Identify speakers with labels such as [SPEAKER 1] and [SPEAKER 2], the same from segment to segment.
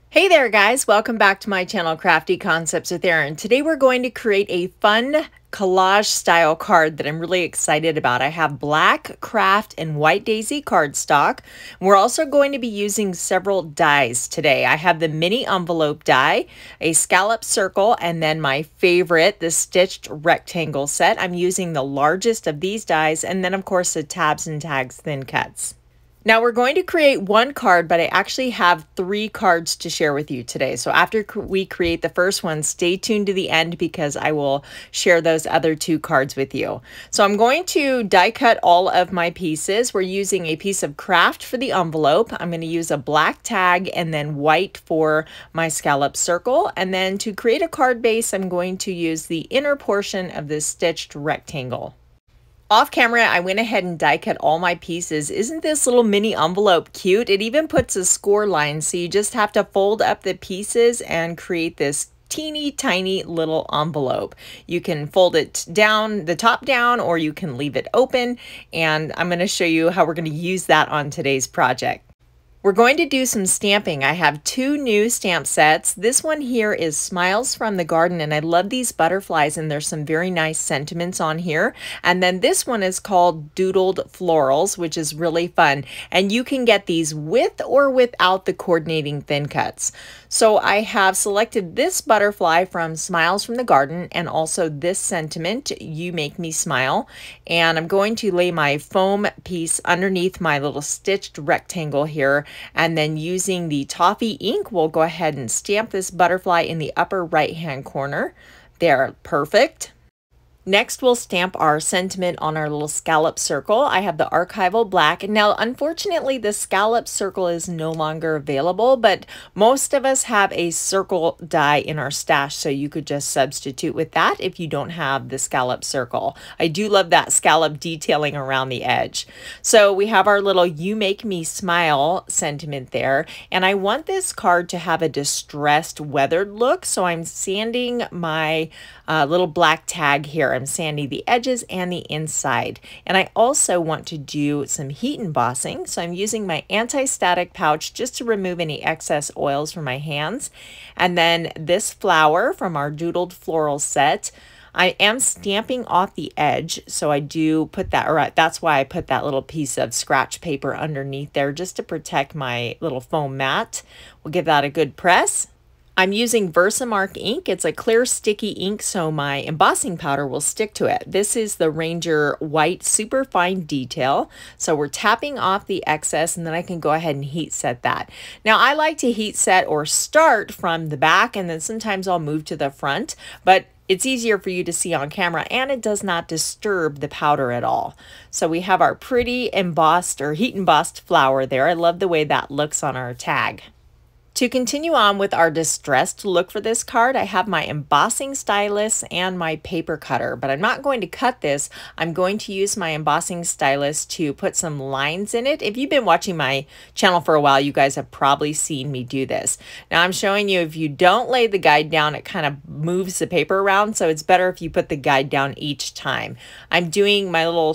[SPEAKER 1] Hey there guys, welcome back to my channel Crafty Concepts with Erin. Today we're going to create a fun collage style card that I'm really excited about. I have black craft and white daisy cardstock. We're also going to be using several dies today. I have the mini envelope die, a scallop circle, and then my favorite, the stitched rectangle set. I'm using the largest of these dies, and then of course the tabs and tags thin cuts. Now we're going to create one card, but I actually have 3 cards to share with you today. So after we create the first one, stay tuned to the end because I will share those other 2 cards with you. So I'm going to die cut all of my pieces. We're using a piece of craft for the envelope. I'm going to use a black tag and then white for my scallop circle. And then to create a card base, I'm going to use the inner portion of this stitched rectangle. Off camera, I went ahead and die cut all my pieces. Isn't this little mini envelope cute? It even puts a score line, so you just have to fold up the pieces and create this teeny tiny little envelope. You can fold it down, the top down, or you can leave it open, and I'm going to show you how we're going to use that on today's project. We're going to do some stamping. I have 2 new stamp sets. This one here is Smiles from the Garden, and I love these butterflies, and there's some very nice sentiments on here. And then this one is called Doodled Florals, which is really fun. And you can get these with or without the coordinating thin cuts. So I have selected this butterfly from Smiles from the Garden and also this sentiment, You Make Me Smile. And I'm going to lay my foam piece underneath my little stitched rectangle here. And then using the toffee ink, we'll go ahead and stamp this butterfly in the upper right-hand corner. There, perfect. Next, we'll stamp our sentiment on our little scallop circle. I have the archival black. Now, unfortunately, the scallop circle is no longer available, but most of us have a circle die in our stash, so you could just substitute with that if you don't have the scallop circle. I do love that scallop detailing around the edge. So we have our little You Make Me Smile sentiment there, and I want this card to have a distressed, weathered look, so I'm sanding my little black tag here. I'm sanding the edges and the inside. And I also want to do some heat embossing. So I'm using my anti-static pouch just to remove any excess oils from my hands. And then this flower from our Doodled Floral set, I am stamping off the edge, so I do put that, or that's why I put that little piece of scratch paper underneath there just to protect my little foam mat. We'll give that a good press. I'm using Versamark ink. It's a clear sticky ink, so my embossing powder will stick to it. This is the Ranger White Super Fine Detail. So we're tapping off the excess, and then I can go ahead and heat set that. Now I like to heat set or start from the back, and then sometimes I'll move to the front, but it's easier for you to see on camera, and it does not disturb the powder at all. So we have our pretty embossed or heat embossed flower there. I love the way that looks on our tag. To continue on with our distressed look for this card, I have my embossing stylus and my paper cutter, but I'm not going to cut this. I'm going to use my embossing stylus to put some lines in it. If you've been watching my channel for a while, you guys have probably seen me do this. Now I'm showing you if you don't lay the guide down, it kind of moves the paper around, so it's better if you put the guide down each time. I'm doing my little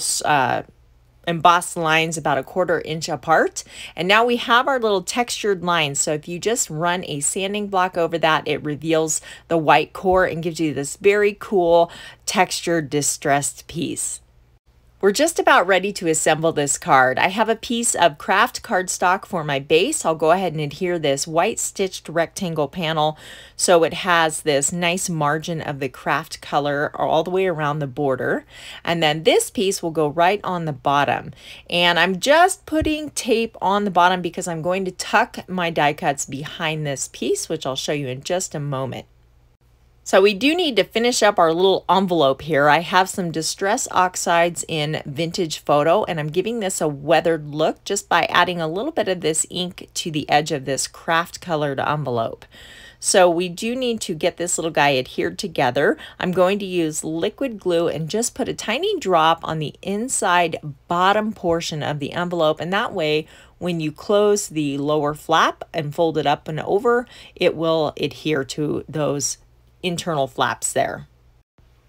[SPEAKER 1] embossed lines about 1/4 inch apart, and now we have our little textured lines. So if you just run a sanding block over that, it reveals the white core and gives you this very cool textured distressed piece. We're just about ready to assemble this card. I have a piece of craft cardstock for my base. I'll go ahead and adhere this white stitched rectangle panel so it has this nice margin of the craft color all the way around the border. And then this piece will go right on the bottom. And I'm just putting tape on the bottom because I'm going to tuck my die cuts behind this piece, which I'll show you in just a moment. So we do need to finish up our little envelope here. I have some Distress Oxides in Vintage Photo, and I'm giving this a weathered look just by adding a little bit of this ink to the edge of this craft colored envelope. So we do need to get this little guy adhered together. I'm going to use liquid glue and just put a tiny drop on the inside bottom portion of the envelope, and that way when you close the lower flap and fold it up and over, it will adhere to those internal flaps there.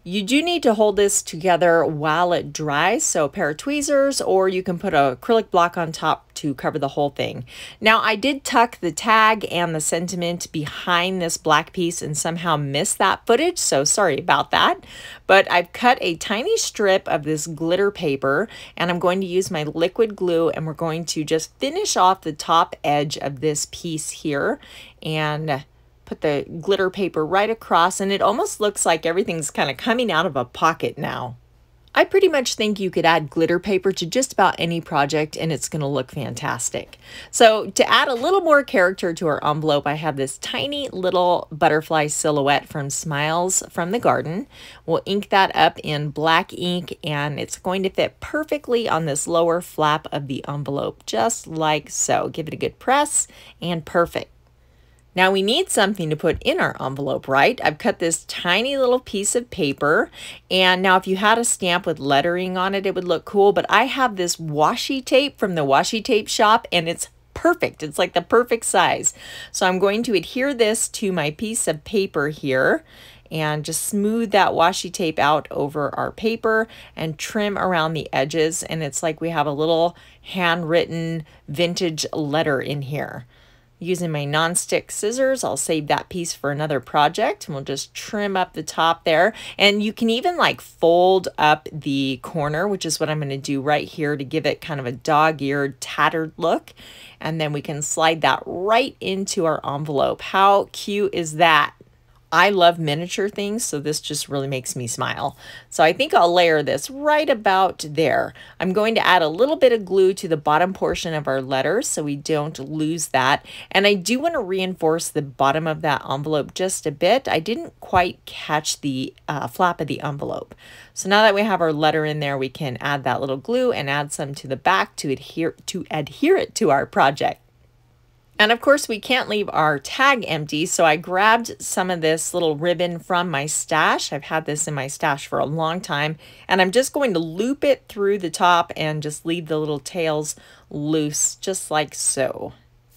[SPEAKER 1] You do need to hold this together while it dries, so a pair of tweezers, or you can put an acrylic block on top to cover the whole thing. Now, I did tuck the tag and the sentiment behind this black piece and somehow missed that footage, so sorry about that. But I've cut a tiny strip of this glitter paper, and I'm going to use my liquid glue, and we're going to just finish off the top edge of this piece here and put the glitter paper right across, and it almost looks like everything's kind of coming out of a pocket now. I pretty much think you could add glitter paper to just about any project and it's going to look fantastic. So to add a little more character to our envelope, I have this tiny little butterfly silhouette from Smiles from the Garden. We'll ink that up in black ink, and it's going to fit perfectly on this lower flap of the envelope, just like so. Give it a good press and perfect. Now we need something to put in our envelope, right? I've cut this tiny little piece of paper, and now if you had a stamp with lettering on it, it would look cool, but I have this washi tape from the washi tape shop, and it's perfect. It's like the perfect size. So I'm going to adhere this to my piece of paper here and just smooth that washi tape out over our paper and trim around the edges, and it's like we have a little handwritten vintage letter in here. Using my non-stick scissors, I'll save that piece for another project, and we'll just trim up the top there. And you can even like fold up the corner, which is what I'm going to do right here to give it kind of a dog-eared, tattered look. And then we can slide that right into our envelope. How cute is that? I love miniature things, so this just really makes me smile. So I think I'll layer this right about there. I'm going to add a little bit of glue to the bottom portion of our letters so we don't lose that. And I do want to reinforce the bottom of that envelope just a bit. I didn't quite catch the flap of the envelope. So now that we have our letter in there, we can add that little glue and add some to the back to adhere it to our project. And of course, we can't leave our tag empty, so I grabbed some of this little ribbon from my stash. I've had this in my stash for a long time, and I'm just going to loop it through the top and just leave the little tails loose, just like so.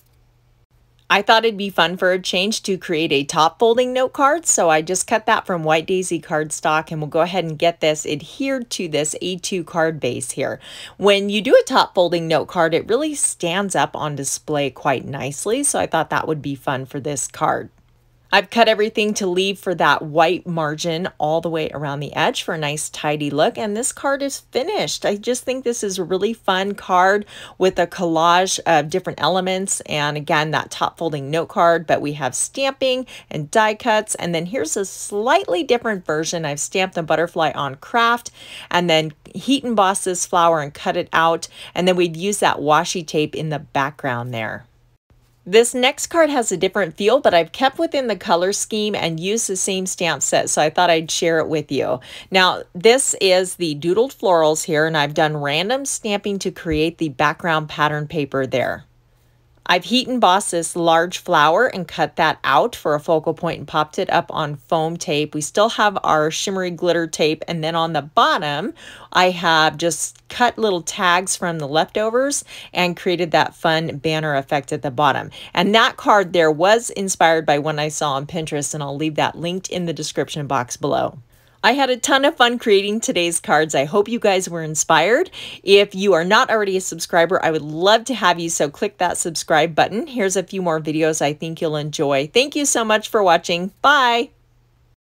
[SPEAKER 1] I thought it'd be fun for a change to create a top folding note card, so I just cut that from White Daisy cardstock, and we'll go ahead and get this adhered to this A2 card base here. When you do a top folding note card, it really stands up on display quite nicely, so I thought that would be fun for this card. I've cut everything to leave for that white margin all the way around the edge for a nice tidy look, and this card is finished. I just think this is a really fun card with a collage of different elements, and again, that top folding note card, but we have stamping and die cuts, and then here's a slightly different version. I've stamped the butterfly on craft and then heat embossed this flower and cut it out, and then we've used that washi tape in the background there. This next card has a different feel, but I've kept within the color scheme and used the same stamp set, so I thought I'd share it with you. Now, this is the Doodled Florals here, and I've done random stamping to create the background pattern paper there. I've heat embossed this large flower and cut that out for a focal point and popped it up on foam tape. We still have our shimmery glitter tape, and then on the bottom I have just cut little tags from the leftovers and created that fun banner effect at the bottom. And that card there was inspired by one I saw on Pinterest, and I'll leave that linked in the description box below. I had a ton of fun creating today's cards. I hope you guys were inspired. If you are not already a subscriber, I would love to have you, so click that subscribe button. Here's a few more videos I think you'll enjoy. Thank you so much for watching. Bye!